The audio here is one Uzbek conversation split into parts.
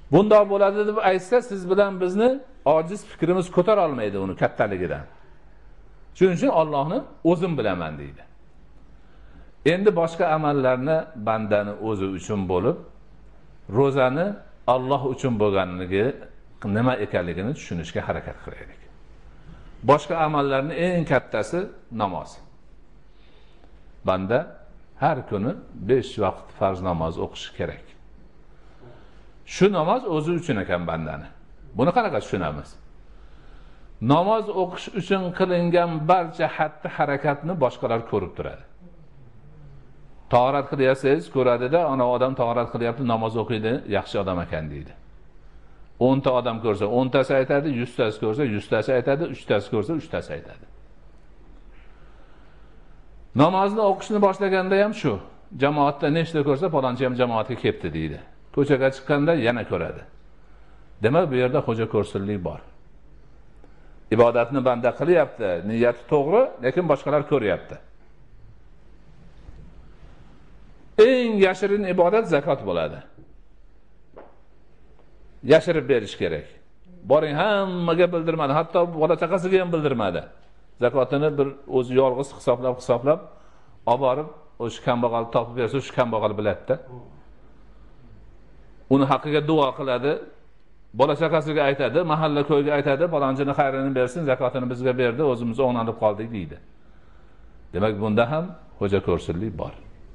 Bundoq bo'ladi deb aytsa, siz bilan bizni ojiz fikrimiz ko'tara olmaydi uni kattaligidan. Shuning uchun Allohni o'zim bilaman deydi. Endi boshqa amallarni bandani o'zi uchun bo'lib, ro'zani Alloh uchun bo'lganligi nima ekanligini tushunishga harakat qilaylik. Boshqa amallarning eng kattasi namoz. Banda har kuni 5 vaqt farz namoz o'qishi kerak. Shu namoz o'zi uchun ekan bandani. Buni qanaqa tushunamiz? Namoz o'qish uchun qilingan barcha xatti-harakatni boshqalar ko'rib turadi. Tahorat qilyapsiz, ko'radida, ana odam tahorat qilyapti, namoz o'qiydi, yaxshi odam ekan deydi. 10 ta odam ko'rsa, 10 tasi aytadi, 100 tasi ko'rsa, 100 tasi aytadi, 3 tasi ko'rsa, 3 tasi aytadi. Namozni o'qishni boshlaganda ham shu. Jamoatda nechta ko'rsa, falonchi ham jamoatga kelibdi deydi. Ko'chaga chiqqanda yana ko'radi. Demak, bu yerda xo'ja ko'rsinlik bor. Ibodatni banda qilyapti, niyati to'g'ri, lekin boshqalar ko'ryapti. Eng yashirin ibodat zakot bo'ladi. Yashirib berish kerak. Boring hammaga bildirmadi, hatto bola chaqasiga ham bildirmadi. Zakotini bir o'zi yolg'iz hisoblab olib borib, o'sha kambag'al topib bersa, o'sha kambag'al biladi-da. Uni haqqiga duo qiladi, bola chaqasiga aytadi, mahalla ko'yga aytadi, falonchini xayrini bersin, zakotini bizga berdi, o'zimiz o'nalib qoldik deydi. Demak, bunda ham xo'ja ko'rsinlik bor.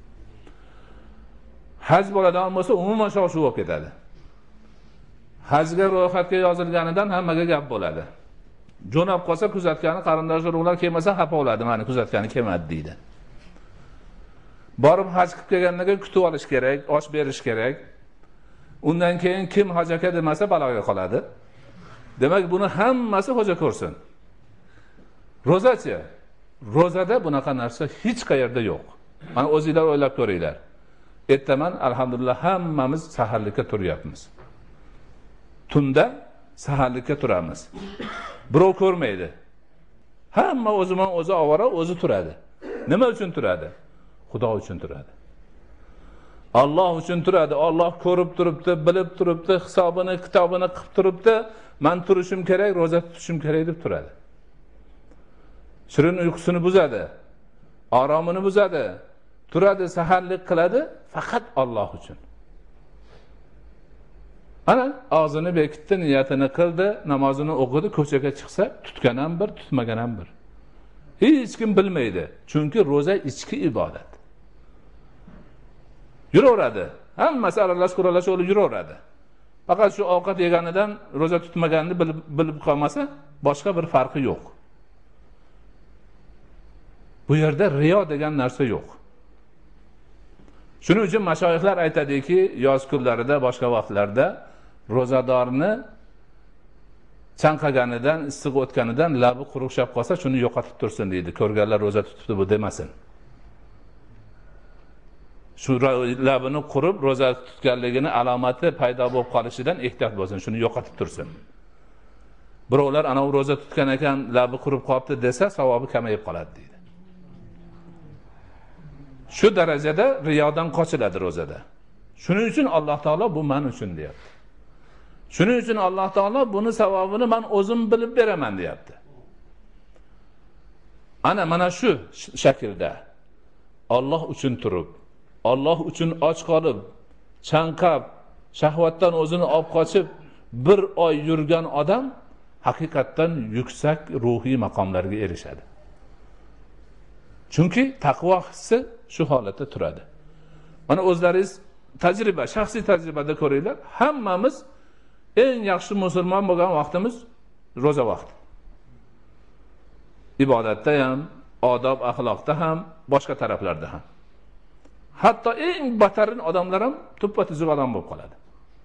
Haj bo'ladigan bo'lsa, umuman shov-shuv bo'lib ketadi. Hajga ro'yxatga yozilganidan hammaga gap bo'ladi. Jo'nab qolsa kuzatgani qarindosh urug'lar kelmasa xafa bo'ladi, meni kuzatgani kelmadi deydi. Borib haj qilib kelganlarga kutib olish kerak, osh berish kerak. Undan keyin kim haj aka demasa baloga qoladi. Demak, buni hammasi xo'ja ko'rsin. Ro'zachi. Ro'zada bunaqa narsa hech qayerda yo'q. Mana o'zingizlar o'ylab ko'ringlar. Ertaman alhamdulillah hammamiz saharlikka turyapmiz. Tunda saharlikka turamiz. Birov ko'rmaydi. Hamma o'ziman o'zi ovora, o'zi turadi. Nima uchun turadi? Xudo uchun turadi. Alloh uchun turadi. Alloh ko'rib turibdi, bilib turibdi, hisobini, kitobini qilib turibdi. Men turishim kerak, roza tutishim kerak deb turadi. Shirin uyqusini buzadi. Oromini buzadi. Turadi, saharlik qiladi, faqat Alloh uchun. Ana og'zini bekitdi, niyatini qildi, namozini o'qidi, ko'chaga chiqsa, tutgan ham bir, tutmagan ham bir. Hech kim bilmaydi. Chunki roza ichki ibodat. Yuraveradi. Hammasi aralash-quralash bo'lib yuraveradi. Faqat shu ovqat yeganidan roza tutmaganini bilib qolmasa, boshqa bir farqi yo'q. Bu yerda riyo degan narsa yo'q. Shuning uchun mashoyixlar aytadiki, yoz kunlarida, boshqa vaqtlarda ro'zadorni chanqaganidan, issiq o'tganidan labi quruqshab qolsa, shuni yo'qotib tursin deydi. Ko'rganlar ro'za tutibdi bu demasin. Shu labini qurib ro'za tutganligini alomati paydo bo'lib qolishidan ehtiyot bo'lsin, shuni yo'qotib tursin. Birovlar ana u ro'za tutgan ekan, labi qurib qolibdi desa, savobi kamayib qoladi deydi. Shu darajada riyodan qochiladi ro'zada. Shuning uchun Alloh taolo bu men uchun deyapti. Shuning uchun Alloh taolo buni savobini men o'zim bilib beraman deyapti. Mana shu shaklda Alloh uchun turib, Alloh uchun och qolib, chanqab, shahvatdan o'zini olib qochib, bir oy yurgan odam haqiqatdan yuksak ruhiy maqomlarga erishadi. Chunki taqvo hissi shu holatda turadi. Mana o'zlaringiz tajriba, shaxsiy tajribada ko'ringlar, hammamiz eng yaxshi musulmon bo'lgan vaqtimiz ro'za vaqti. Ibodatda ham, odob axloqda ham, boshqa taraflarda ham. Hatto eng batarin odamlar ham tuppa-tuzuk odam bo'lib qoladi.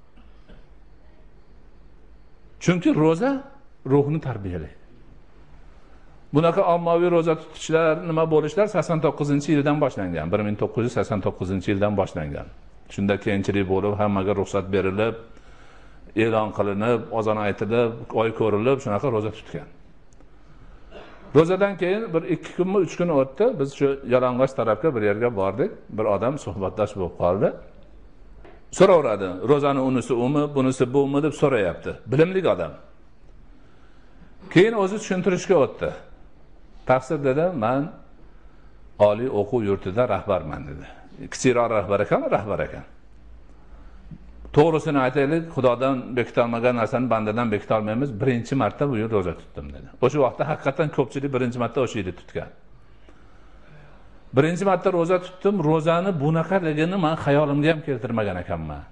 Chunki ro'za ruhni tarbiyalaydi. Bunaqa ommaviy ro'za tutishlar, nima bo'lishlar 89-yildan boshlangan. 1989-yildan boshlangan. Shunda keyinchilik bo'lib, hammaga ruxsat berilib, e'lon qilinib, azon aytilib, oy ko'rilib, shunaqa ro'za tutgan. Ro'zadan keyin bir 2 kunmi, 3 kun o'tdi. Biz shu Yalang'och tarafga bir yerga bordik. Bir odam suhbatdosh bo'lib qoldi. so'raveradi. Ro'zani unisi umi, bunisi bumi deb so'rayapti. Bilimli odam. Keyin o'zi tushuntirishga o'tdi. Tafsir dedi, men oliy o'quv yurtida rahbarman dedi. Kichikroq rahbar ekan. To'g'risini aytaylik, Xudodan bekitolmagan narsani bandadan bekita olmaymiz. Birinchi marta bu yil ro'za tutdim dedi. O'sha vaqtda haqiqatan ko'pchilik birinchi marta o'sha yilda tutgan. Birinchi marta ro'za tutdim. Ro'zani bunaqaligini men xayolimga ham keltirmagan ekanman.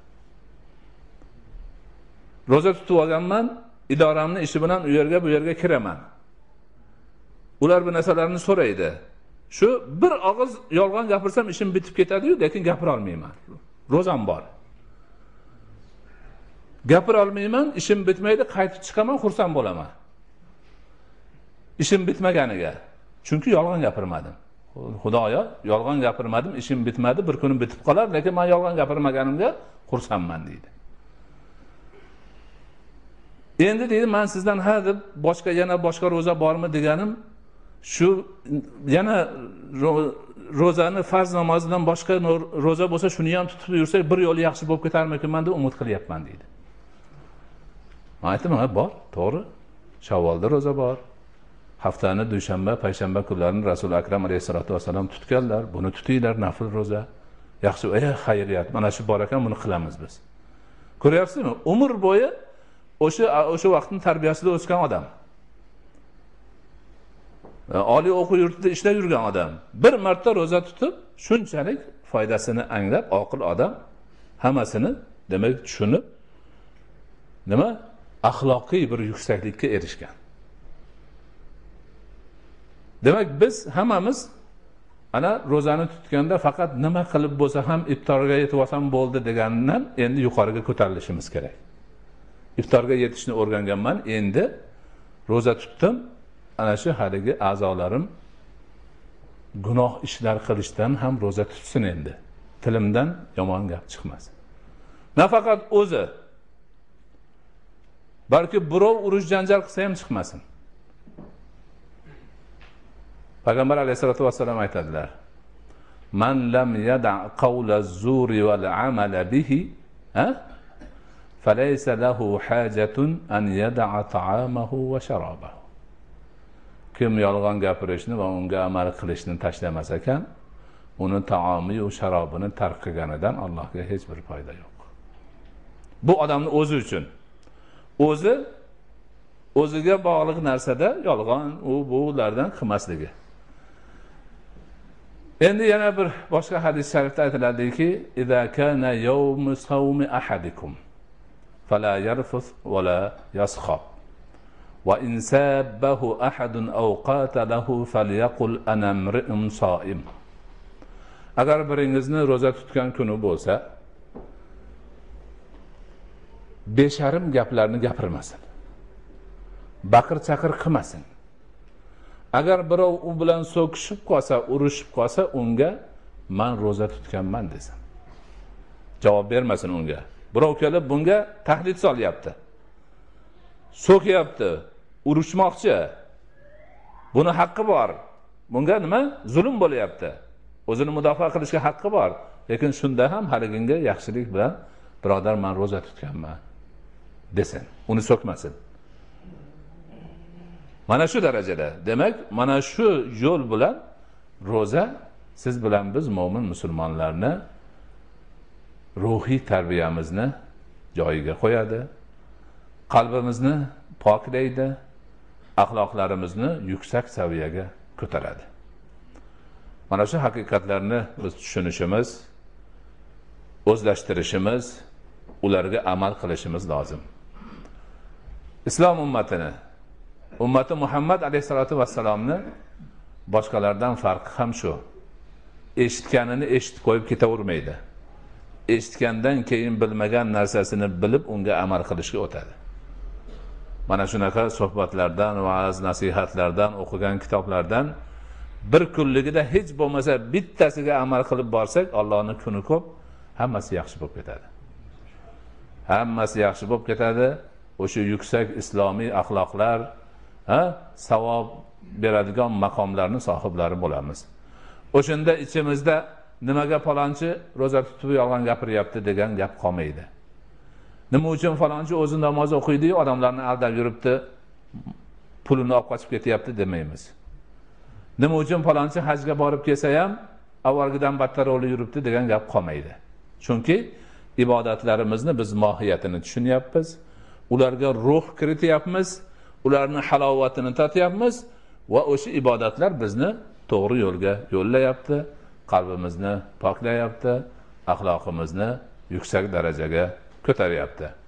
Ro'za tutib olganman, idoramning ishi bilan u yerga bu yerga kiraman. Ular bu narsalarni so'raydi. Shu bir og'iz yolg'on gapirsam ishim bitib ketadi-yu, lekin gapira olmayman. Ro'zam bor. Gapira olmayman, ishim bitmaydi, qaytib chiqaman, xursand bo'laman. Ishim bitmaganiga. Chunki yolg'on gapirmadim. Xudoyo, yolg'on gapirmadim, ishim bitmadi, bir kunim bitib qolar, lekin men yolg'on gapirmaganimga xursandman deydi. Endi deydi, men sizdan deb yana boshqa ro'za bormi deganim, shu yana ro'zani farz namozidan boshqa ro'za bo'lsa, shuni ham tutib yursak, bir yo'li yaxshi bo'lib ketarmikinman deb umid qilyapman deydi. Men aytdim, bor, to'g'ri. Shavvolda ro'za bor. Haftani dushanba, payshanba kunlarini Rasul Akram alayhisolatu vasallam tutganlar. Buni tutinglar, nafl ro'za. Yaxshi, xayriyat. Mana shu bor ekan, buni qilamiz biz. Ko'ryapsizmi? Umr bo'yi o'sha vaqtning tarbiyasida o'sgan odam. Oliy o'quv yurtida ishlab yurgan odam. Bir marta ro'za tutib, shunchalik foydasini anglab, oqil odam hammasini demak tushunib, nima? Axloqiy bir yuksaklikka erishgan. Demak, biz hammamiz ana ro'zani tutganda faqat nima qilib bo'lsa ham iftorga yetib olsam bo'ldi degandan endi yuqoriga ko'tarilishimiz kerak. Iftorga yetishni o'rganganman, endi ro'za tutdim. Ana shu haligi a'zolarim gunoh ishlar qilishdan ham ro'za tutsin endi. Tilimdan yomon gap chiqmasin. Nafaqat o'zi, balki birov urush janjal qilsa ham chiqmasin. Payg'ambar alayhisolatu vasallam aytadilar: "Man lam yada' qawla az-zuri wal 'amala bihi, falaysa lahu hajatun an yada'a ta'amahu wa sharabahu." Kim yolg'on gapirishni va unga amal qilishni tashlamas ekan, uni taomi va sharobini tark qilganidan Allohga hech bir foyda yo'q. Bu odamning o'zi uchun. O'ziga bog'liq narsada yolg'on, bulardan qilmasligi. Endi yana bir boshqa hadis sharifda aytiladiki, "Iza kana yawmu sawmi ahadikum fala yarfus va la yaskhab. Wa in sabbahu ahadun aw qatalahu falyaqul ana imri'un sa'im." Agar biringizni ro'za tutgan kuni bo'lsa, besharim gaplarni gapirmasin. Baqir-chaqir qilmasin. Agar birov u bilan so'kishib qolsa, urushib qolsa, unga "Men ro'za tutganman" desin. Javob bermasin unga. Birov kelib bunga tahdid solyapti. So'kyapti, urushmoqchi. Buni haqqi bor. Bunga nima? Zulm bo'lyapti. O'zini mudofaa qilishga haqqi bor. Lekin shunda ham haliginga yaxshilik bilan "Birodar, men ro'za tutganman" desin. Uni so'kmasin. Mana shu darajada. Demak, mana shu yo'l bilan ro'za siz bilan biz mo'min musulmonlarni ruhiy tarbiyamizni joyiga qo'yadi. Qalbimizni poklaydi, axloqlarimizni yuksak saviyaga ko'taradi. Mana shu haqiqatlarni biz tushunishimiz, o'zlashtirishimiz, ularga amal qilishimiz lozim. Islom ummati Muhammad alayhisolatu vassalomni boshqalardan farqi ham shu. Eshitganini eshitib qo'yib ketavermaydi. Eshitgandan keyin bilmagan narsasini bilib unga amal qilishga o'tadi. Mana shunaqa suhbatlardan, va'z, nasihatlardan, o'qigan kitoblardan bir kunligida hech bo'lmasa bittasiga amal qilib borsak, Allohning kuni ko'p, hammasi yaxshi bo'lib ketadi. Hammasi yaxshi bo'lib ketadi. O'sha yuksak islomiy axloqlar, savob beradigan maqomlarning sohiblari bo'lamiz. O'shanda ichimizda nimaga falonchi ro'za tutib yolg'on gapiryapti degan gap qolmaydi. Nima uchun falonchi o'zi namoz o'qiydi, odamlarni aldab yuribdi, pulini olib qochib ketyapti demaymiz. Nima uchun falonchi hajga borib kelsa ham avvalgidan battar o'lib yuribdi degan gap qolmaydi. Chunki ibodatlarimizni biz mohiyatini tushunyapmiz, ularga ruh kirityapmiz, ularning halovatini tatyapmiz va o'sha ibodatlar bizni to'g'ri yo'lga yo'llayapti, qalbimizni poklayapti, axloqimizni yuksak darajaga ko'taryapti.